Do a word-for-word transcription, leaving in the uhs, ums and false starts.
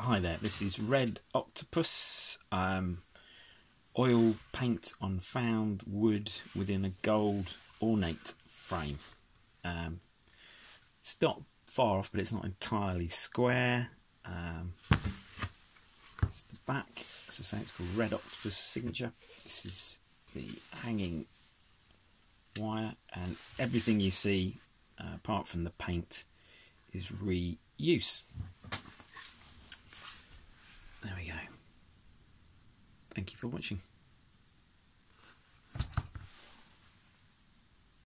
Hi there, this is Red Octopus, um, oil paint on found wood within a gold ornate frame. Um, it's not far off, but it's not entirely square. Um, it's the back, as I say, it's called Red Octopus Signature. This is the hanging wire, and everything you see, uh, apart from the paint, is reuse. There we go. Thank you for watching.